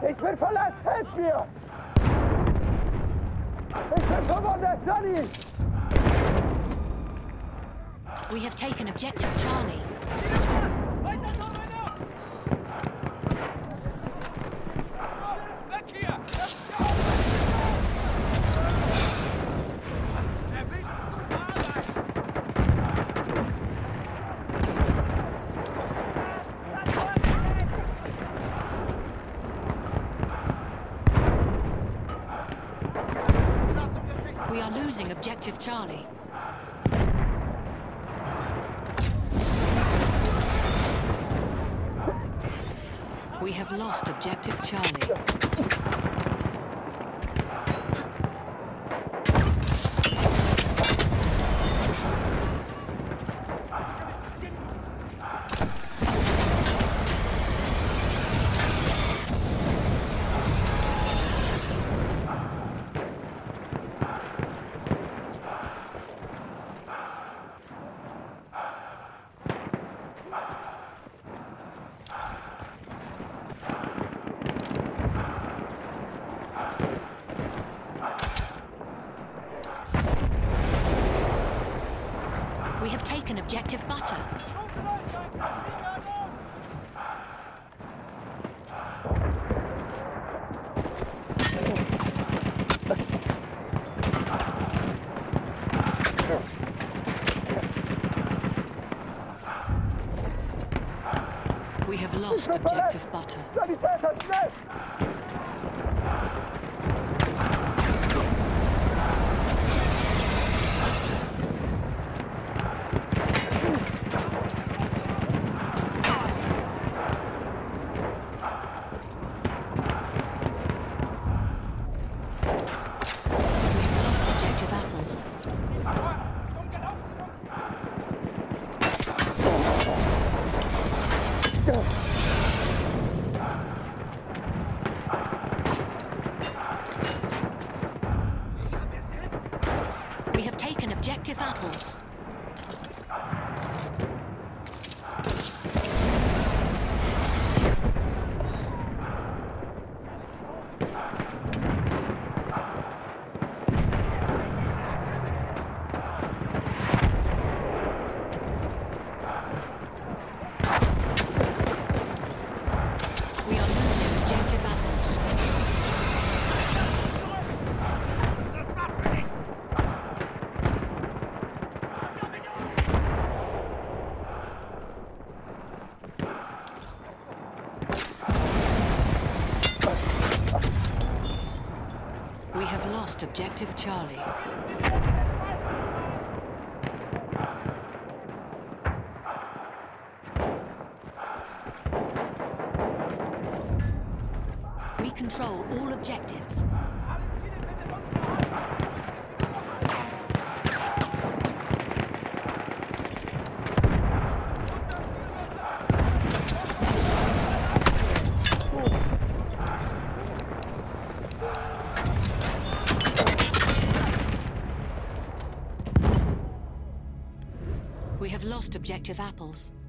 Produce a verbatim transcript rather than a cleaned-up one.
Ich bin verletzt, helft mir! Ich bin verwundet, Johnny! We have taken objective Charlie. We are losing objective Charlie. We have lost objective Charlie. We have taken objective Butter. We have lost objective Butter. We have taken objective apples. We are losing objective apples. We have lost objective Charlie. We control all objectives. We have lost objective apples.